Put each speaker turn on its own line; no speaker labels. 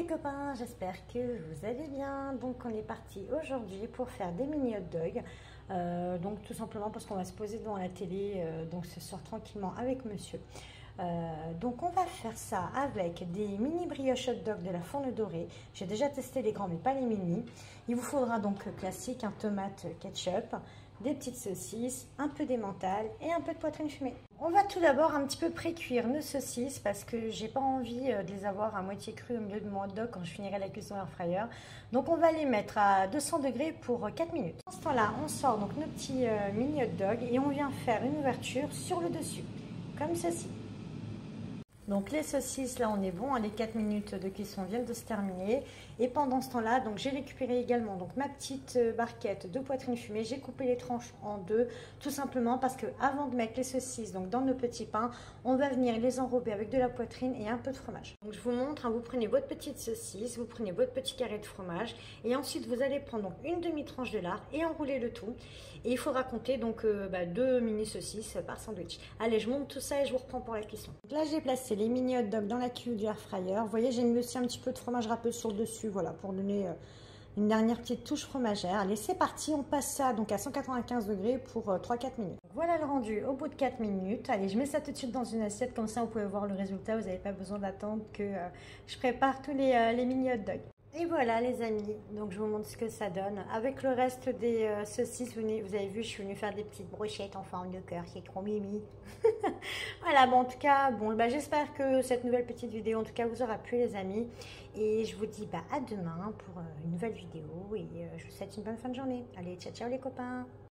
les copains, j'espère que vous allez bien. Donc on est parti aujourd'hui pour faire des mini hot dogs. Donc tout simplement parce qu'on va se poser devant la télé, donc ce soir tranquillement avec monsieur. Donc on va faire ça avec des mini brioches hot dog de la Fourne Dorée. J'ai déjà testé les grands mais pas les mini. Il vous faudra donc classique, un tomate ketchup, des petites saucisses, un peu d'emmental et un peu de poitrine fumée. On va tout d'abord un petit peu pré-cuire nos saucisses parce que j'ai pas envie de les avoir à moitié crues au milieu de mon hot dog quand je finirai la cuisson air fryer. Donc on va les mettre à 200 degrés pour 4 minutes. En ce temps-là, on sort donc nos petits mini hot dogs et on vient faire une ouverture sur le dessus, comme ceci. Donc les saucisses, là on est bon, les 4 minutes de cuisson viennent de se terminer. Et pendant ce temps-là, donc j'ai récupéré également donc ma petite barquette de poitrine fumée. J'ai coupé les tranches en deux, tout simplement parce que avant de mettre les saucisses donc dans nos petits pains, on va venir les enrober avec de la poitrine et un peu de fromage. Donc je vous montre, vous prenez votre petite saucisse, vous prenez votre petit carré de fromage et ensuite vous allez prendre donc une demi-tranche de lard et enrouler le tout. Et il faudra compter donc 2 mini saucisses par sandwich. Allez, je monte tout ça et je vous reprends pour la cuisson. Donc là j'ai placé les mini hot dogs dans la cuve du air fryer. Vous voyez, j'ai mis aussi un petit peu de fromage râpé sur le dessus, voilà, pour donner une dernière petite touche fromagère. Allez, c'est parti, on passe ça donc à 195 degrés pour 3-4 minutes. Donc, voilà le rendu au bout de 4 minutes. Allez, je mets ça tout de suite dans une assiette, comme ça vous pouvez voir le résultat. Vous n'avez pas besoin d'attendre que je prépare tous les mini hot dogs. Et voilà les amis, donc je vous montre ce que ça donne. Avec le reste des saucisses, vous avez vu, je suis venue faire des petites brochettes en forme de cœur, c'est trop mimi. Voilà, bon en tout cas, bon, j'espère que cette nouvelle petite vidéo en tout cas vous aura plu les amis. Et je vous dis à demain pour une nouvelle vidéo et je vous souhaite une bonne fin de journée. Allez, ciao ciao les copains.